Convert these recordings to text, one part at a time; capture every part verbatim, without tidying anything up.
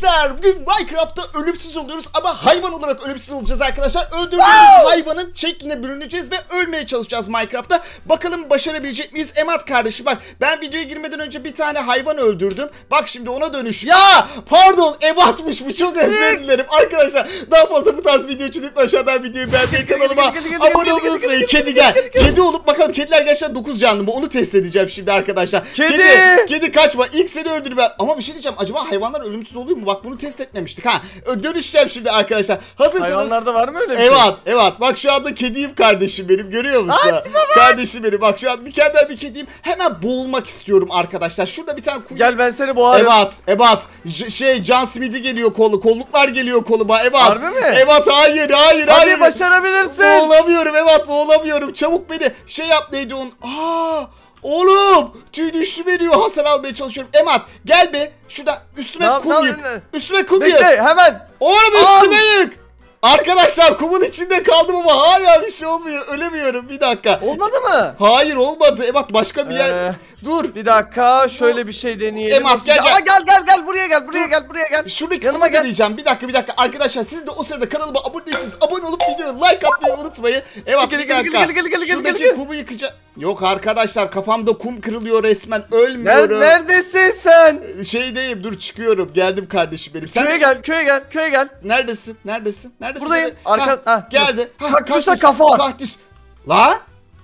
Gençler bugün Minecraft'ta ölümsüz oluyoruz ama hayvan olarak ölümsüz olacağız arkadaşlar. Öldürdüğümüz wow. hayvanın şekline bürüneceğiz ve ölmeye çalışacağız Minecraft'ta. Bakalım başarabilecek miyiz? Emat kardeşim bak, ben videoya girmeden önce bir tane hayvan öldürdüm. Bak şimdi ona dönüş. Ya pardon, Emat'mış bu, çok özür dilerim. Arkadaşlar daha fazla bu tarz video için lütfen aşağıdan videoyu beğenmeyi, kanalıma abone olmayı unutmayın. Kedi gel. Kedi olup bakalım kediler gerçekten dokuz canlı mı? Onu test edeceğim şimdi arkadaşlar. Kedi. Kedi, kedi kaçma. İlk seni öldürme. Ama bir şey diyeceğim. Acaba hayvanlar ölümsüz oluyor mu? Bak bunu test etmemiştik ha. Dönüşeceğim şimdi arkadaşlar. Hazırsanız. Hayvanlarda var mı öyle bir evet, şey? Evet evet. Bak şu anda kediyim kardeşim benim. Görüyor musun? Hadi kardeşim benim. Bak şu an mükemmel bir kediyim. Hemen boğulmak istiyorum arkadaşlar. Şurada bir tane kuyu. Gel ben seni boğarım. Evet. Evet. Şey Can Smith'i geliyor kolu. Kolluklar geliyor koluma. Evet. Harbi mi? Evet. Hayır hayır Hadi hayır. başarabilirsin. Boğulamıyorum. Evet boğulamıyorum. Çabuk beni şey yap, neydi onun? Aa. Oğlum tüy düşü veriyor, hasar almaya çalışıyorum. Emat gel be şurada üstüme ne, kum ne, yık. ne? Üstüme kum Bekle, yık. hemen. Oğlum üstüme yık. Arkadaşlar kumun içinde kaldım ama hala bir şey olmuyor. Ölemiyorum, bir dakika. Olmadı mı? Hayır olmadı. Emat başka bir yer. Ee, Dur. Bir dakika şöyle bir şey deneyelim. Emat gel gel. Aa, gel gel gel buraya gel buraya Dur. gel buraya gel. Şuradaki yanıma kumu gel. deneyeceğim. Bir dakika bir dakika. Arkadaşlar siz de o sırada kanalıma abone değilsiniz. Abone olup videoyu like atmayı unutmayın. Evet gel, bir gel, dakika. gel, gel, gel, Şuradaki gel, gel. kumu yıkacağım. Yok arkadaşlar, kafamda kum kırılıyor resmen. Ölmüyorum. Neredesin sen? Şeydeyim, dur çıkıyorum. Geldim kardeşim benim. Sen köye gel köye gel köye gel. Neredesin? Neredesin? Neredesin? Buradayım. Arka ha, ha, geldi. Ha, kaktüse kafa at. Kaktüs. La?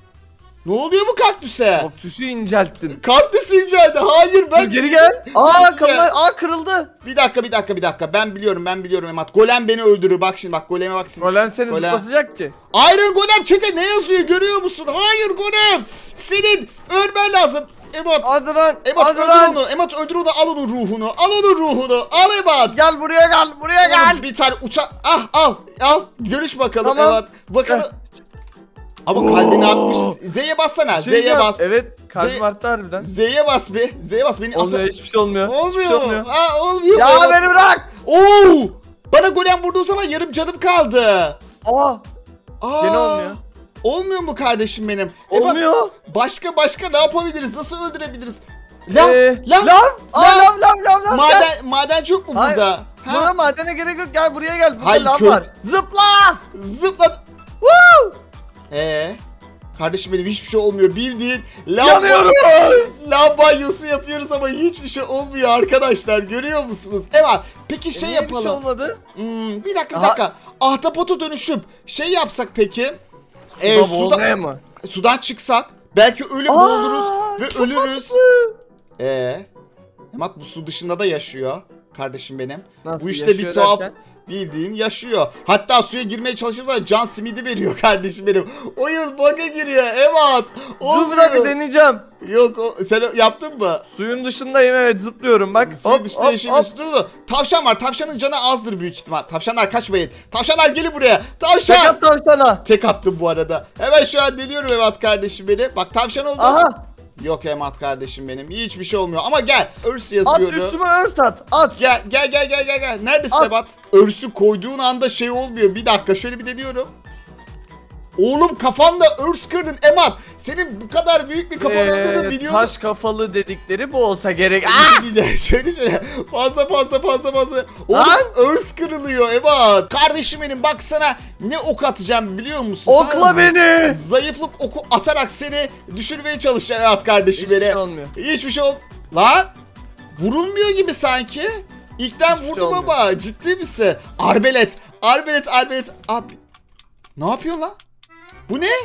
Ne oluyor bu kaktüse? Kaktüsü incelttin. Kaktüs inceldi. Hayır ben. Dur, geri gel. Aa kırıldı. Aa kırıldı. Bir dakika bir dakika bir dakika. Ben biliyorum ben biliyorum Emat. Golem beni öldürür. Bak şimdi bak goleme bak şimdi. Golem seni Golem. zıplatacak ki. Iron Golem çete ne yazıyor görüyor musun? Hayır Golem. Senin ölmen lazım. Emat. Hadi lan. Emat hadi öldür lan. onu. Emat öldür onu. Al onun ruhunu. Al onun ruhunu. Al Emat. Gel buraya gel. Buraya gel. Oğlum, bir tane uçak. Ah al. Al. Dönüş bakalım Tamam. Emat. Bakalım. Ama kalbini atmışız. Z'ye bassana. Şey Z'ye bas. Evet. Kalbim Z- arttı harbiden. Z'ye bas be. Z'ye bas. Beni Olmuyor, at. hiçbir şey olmuyor. Olmuyor. Hiçbir şey olmuyor. Ha, olmuyor. Ya Emat. beni bırak. Oo! Bana golem vurduğu zaman yarım canım kaldı. Aa. Aa! Gene olmuyor. Olmuyor mu kardeşim benim? Olmuyor. Emat, başka başka ne yapabiliriz? Nasıl öldürebiliriz? Lav, Ee, lav, lav, Aa, lav, lav, lav, lav. Maden, madenci yok mu Hayır. burada? Buna madene gerek yok. Gel buraya gel. Burada Hayır, lav kö- var. Zıpla. Zıpla. Woo! Ee, kardeşim benim hiçbir şey olmuyor. Bildiğin lav, Yanıyoruz. lav banyosu yapıyoruz ama hiçbir şey olmuyor arkadaşlar. Görüyor musunuz? Evet. Peki şey e, yapalım. Bir şey olmadı. Hmm, bir dakika bir Aha. dakika. Ahtapota dönüşüp şey yapsak peki? Suda Ee, boğulmaya mı? Sudan çıksak belki ölüp Aa, boğuluruz ve çok ölürüz. mantıklı. Ee, Emat bu su dışında da yaşıyor kardeşim benim. Nasıl bu işte bir yaşıyor tuhaf derken? bildiğin yaşıyor. Hatta suya girmeye çalışırsa Can Smith'i veriyor kardeşim benim. Oyun bug'a giriyor Emat. Dur bir dakika deneyeceğim. Yok o, sen yaptın mı? Suyun dışındayım, evet, zıplıyorum bak. Suyun Hop, dışında hop, yaşayabiliyorsun. Dur, dur. Tavşan var. Tavşanın canı azdır büyük ihtimal. Tavşanlar kaçmayın. Tavşanlar gelin buraya. Tavşan. Tek at tavşana. Tek attım bu arada. Hemen şu an deniyorum Emat kardeşim beni. Bak tavşan oldu. Aha. Yok Emat kardeşim benim. Hiçbir şey olmuyor. Ama gel. Örs At yazıyorum. üstüme örs at. At. Gel gel gel gel gel gel. Neredesin At. Emat? Örsü koyduğun anda şey olmuyor. Bir dakika şöyle bir deniyorum. Oğlum kafanda örs kırdın Emat. Senin bu kadar büyük bir kafan olduğunu Ee, biliyordum. taş kafalı dedikleri bu olsa gerek. Aa! Diyeceğim. Şöyle şöyle fazla fazla fazla fazla. Oğlum Lan! örs kırılıyor Emat. Kardeşim benim bak sana ne ok atacağım biliyor musun? Okla Sana beni. zayıflık oku atarak seni düşürmeye çalışacağım Emat kardeşim Hiçbir benim. şey olmuyor. Hiçbir şey ol... Lan! Vurulmuyor gibi sanki. İlkten Hiçbir şey vurdum olmuyor. ama ciddi misin? Arbelet. Arbelet arbelet. Abi. Ne yapıyor lan? Bu ne?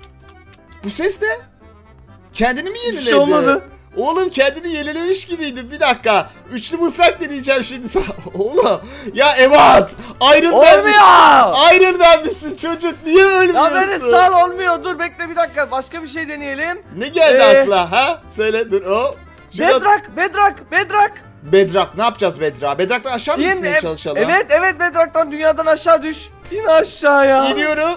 Bu ses ne? Kendini mi yeniledi? Hiçbir şey olmadı. Oğlum kendini yenilemiş gibiydi. Bir dakika. Üçlü mızrak deneyeceğim şimdi sana. Oğlum. Ya Emat. Iron Man Olmuyor. misin? Iron Man misin çocuk? Niye ölmüyorsun? Ya beni sal, olmuyor. Dur bekle bir dakika. Başka bir şey deneyelim. Ne geldi Ee, akla ha? Söyle dur. O. Şurada- Bedrock, Bedrock, Bedrock. Bedrock. Ne yapacağız Bedrock? Bedrock'tan aşağı mı İn, gitmeye e- çalışalım? Evet, evet, Bedrock'tan dünyadan aşağı düş. İn aşağıya. İniyorum.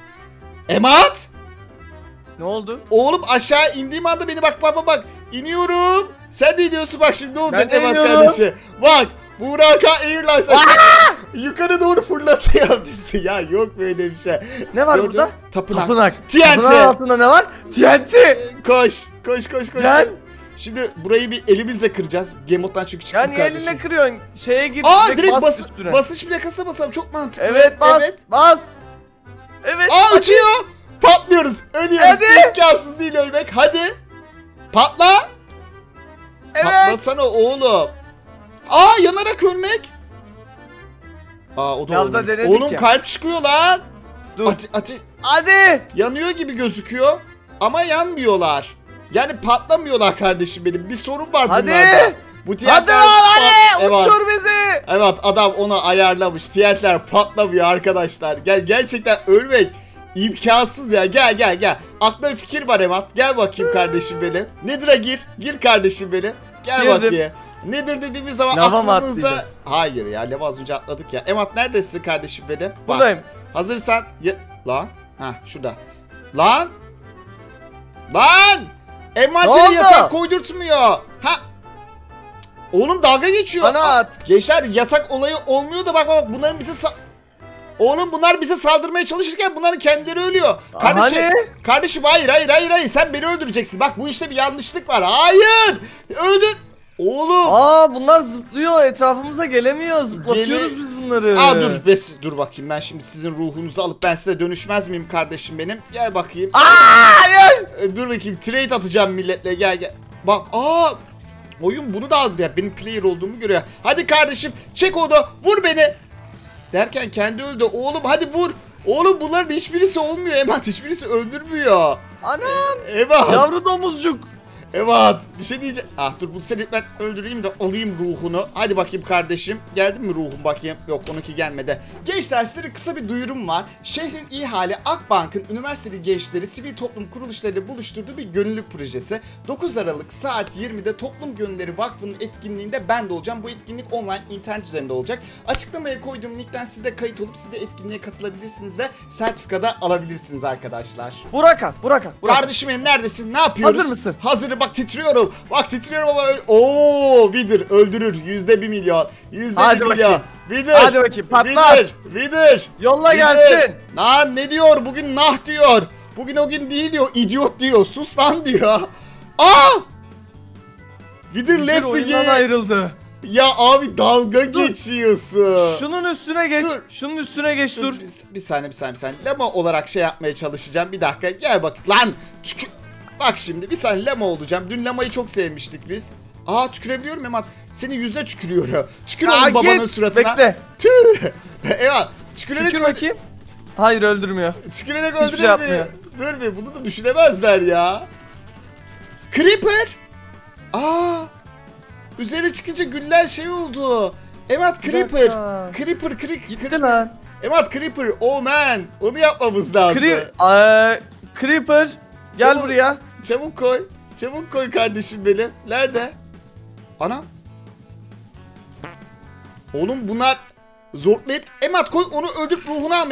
Emat. Ne oldu? Oğlum aşağı indiğim anda beni bak bak bak bak. İniyorum. Sen de iniyorsun bak şimdi ne olacak Ben de Emat iniyorum. kardeşi. Bak. Buraka Airlines aşağı yukarı doğru fırlatıyor bizi. Ya yok böyle bir şey. Ne var Gördün? burada? Tapınak. Tapınak. T N T. Tapınağın altında ne var? T N T. Koş. Koş koş koş. Gel. koş. Şimdi burayı bir elimizle kıracağız. Game mode'dan çünkü çıktık Ya niye kardeşim. eline kırıyorsun? Şeye gir. Aa direkt bas bas, üstüne. basınç plakasına basalım. Çok mantıklı. Evet bas Evet. bas. Evet. Aa hadi. uçuyor. Patlıyoruz. Ölüyoruz. Hadi. İmkansız değil ölmek. Hadi. Patla. Evet. Patlasana oğlum. Aa yanarak ölmek. Aa o da Ya da olmuyor. denedik Oğlum ya. kalp çıkıyor lan. Dur. Ate, ate, Hadi. yanıyor gibi gözüküyor. Ama yanmıyorlar. Yani patlamıyorlar kardeşim benim. Bir sorun var Hadi. bunlarda. Bu Hadi tiyatlar lan hadi. Evet. Uçur bizi. Evet adam onu ayarlamış. Tiyatlar patlamıyor arkadaşlar. Gel gerçekten ölmek imkansız ya. Gel gel gel. Aklına bir fikir var Emat. Gel bakayım kardeşim benim. Nedir'a gir. Gir kardeşim benim. Gel Girdim. bakayım. Nedir dediğimiz zaman Lava mı aklımıza... atlayacağız? Hayır ya lava az önce atladık ya. Emat neredesin kardeşim benim? Bak, Buradayım. hazırsan... Ya... Lan. Ha şurada. Lan. Lan. Emat'e Ne oldu? yatak koydurtmuyor. Ha. Oğlum dalga geçiyor. Bana at. Gençler yatak olayı olmuyor da bak bak bunların bize sa- Oğlum bunlar bize saldırmaya çalışırken bunların kendileri ölüyor. Kardeşim, Hani? kardeşim hayır hayır hayır hayır sen beni öldüreceksin. Bak bu işte bir yanlışlık var. Hayır. Öldür. Oğlum. Aa bunlar zıplıyor. Etrafımıza gelemiyor. Zıplatıyoruz Gele- biz bunları. Aa dur bes dur bakayım ben şimdi sizin ruhunuzu alıp ben size dönüşmez miyim kardeşim benim? Gel bakayım. Aa hayır. Ee, Dur bakayım trade atacağım milletle gel gel. Bak aa oyun bunu da aldı ya benim player olduğumu görüyor. Hadi kardeşim çek onu vur beni. Derken kendi öldü. Oğlum hadi vur. Oğlum bunların hiçbirisi olmuyor Emat. Hiçbirisi öldürmüyor. Anam. Emat. Yavru domuzcuk. Evet. Bir şey diyeceğim. Ah dur bu seni ben öldüreyim de alayım ruhunu. Hadi bakayım kardeşim. Geldi mi ruhum bakayım? Yok onunki gelmedi. Gençler size kısa bir duyurum var. Şehrin iyi hali Akbank'ın üniversiteli gençleri sivil toplum kuruluşlarıyla buluşturduğu bir gönüllülük projesi. dokuz Aralık saat yirmide Toplum Gönülleri Vakfı'nın etkinliğinde ben de olacağım. Bu etkinlik online internet üzerinde olacak. Açıklamaya koyduğum linkten siz de kayıt olup siz de etkinliğe katılabilirsiniz ve sertifika da alabilirsiniz arkadaşlar. Burak at. Burak at. Burak. Kardeşim benim neredesin? Ne yapıyoruz? Hazır mısın? Hazırım bak titriyorum. Bak titriyorum ama öl... Ooo Wither öldürür. Yüzde bir milyon. Yüzde Hadi bir milyon. bakayım. Wither. Hadi bakayım, patlat. Wither. Wither. Yolla Wither. gelsin. Lan ne diyor? Bugün nah diyor. Bugün o gün değil diyor. İdiot diyor. Sus lan diyor. Aa! Wither Bir left the oyundan game. ayrıldı. Ya abi dalga Dur. geçiyorsun. Şunun üstüne geç. Dur. Şunun üstüne geç dur. Dur, bir, bir saniye bir saniye bir saniye. Lama olarak şey yapmaya çalışacağım. Bir dakika gel bak. Lan tükü... Bak şimdi bir saniye lama olacağım. Dün lamayı çok sevmiştik biz. Aa tükürebiliyorum Emat. Senin yüzüne tükürüyorum. Tükür Aa, oğlum babanın git. suratına. Bekle. Tüh. Evet. Tükürerek Tükür öldür. bakayım. Hayır öldürmüyor. Tükürerek Hiçbir öldürür şey yapmıyor. Dur bir bunu da düşünemezler ya. Creeper. Aa. Üzerine çıkınca güller şey oldu. Evet Bir Creeper. dakika. Creeper Creeper. Gitti lan. Evet Creeper. Oh man. Onu yapmamız lazım. Cre Eee, Creeper. Gel Çabuk. buraya. Çabuk koy. Çabuk koy kardeşim benim. Nerede? Anam. Oğlum bunlar zorlayıp Emat koy onu öldürüp ruhunu alma.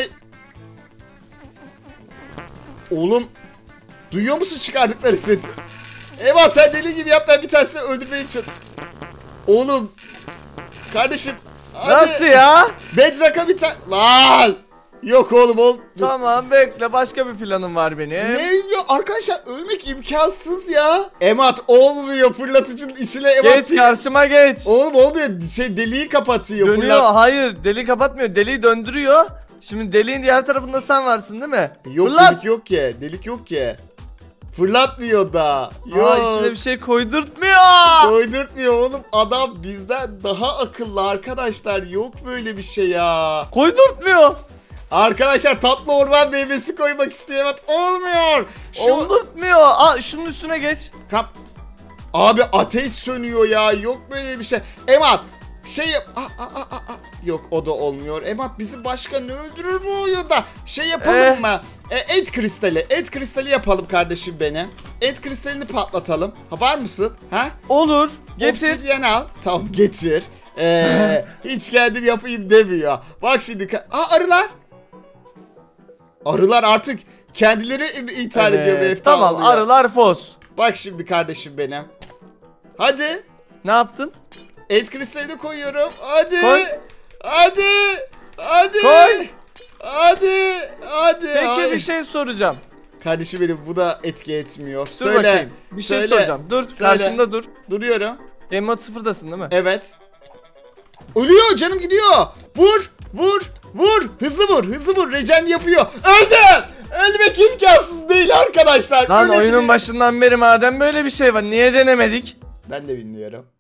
Oğlum duyuyor musun çıkardıkları sesi? Emat sen deli gibi yap ben bir tanesini öldürmeye çalış. Oğlum kardeşim hadi. Nasıl ya? Bedrock'a bir tane lan. Yok oğlum oğlum. Tamam bekle başka bir planım var benim. Ne ya arkadaşlar ölmek imkansız ya. Emat olmuyor fırlatıcının içine Emat. Geç karşıma geç. Oğlum olmuyor şey deliği kapatıyor. Dönüyor. Fırlat... Hayır deliği kapatmıyor. Deliği döndürüyor. Şimdi deliğin diğer tarafında sen varsın değil mi? Yok Fırlat. delik yok ki. Delik yok ki. Fırlatmıyor da. Yok. Aa, içine bir şey koydurtmuyor. Koydurtmuyor oğlum. Adam bizden daha akıllı arkadaşlar. Yok böyle bir şey ya. Koydurtmuyor. Arkadaşlar tatlı orman meyvesi koymak istiyor. Evet olmuyor. Şu... Oldurtmuyor. Aa şunun üstüne geç. Kap. Abi ateş sönüyor ya. Yok böyle bir şey. Emat şey yap. Aa, aa, aa, aa. Yok o da olmuyor. Emat bizi başka ne öldürür bu oyunda? Şey yapalım Eh. mı? E, et kristali. Et kristali yapalım kardeşim benim. Et kristalini patlatalım. Ha var mısın? Ha? Olur. Getir. Obsidyen al. Tamam getir. Ee, hiç kendim yapayım demiyor. Bak şimdi. Aa arılar. Arılar artık kendileri intihar Evet, ediyor ve efta tamam oluyor. arılar fos. Bak şimdi kardeşim benim. Hadi. Ne yaptın? Et kristalini koyuyorum. Hadi. Koy. Hadi. Hadi. Koy. Hadi. Hadi. Peki Ay. bir şey soracağım. Kardeşim benim bu da etki etmiyor. Dur Söyle. bakayım. Bir şey söyle, soracağım. Dur söyle. karşımda dur. Duruyorum. Game mode sıfırdasın değil mi? Evet. Ölüyor, canım gidiyor. Vur, vur, vur. Hızlı vur, hızlı vur. Regen yapıyor. Öldüm. Ölmek imkansız değil arkadaşlar. Lan Öyle oyunun bile- başından beri madem böyle bir şey var niye denemedik? Ben de bilmiyorum.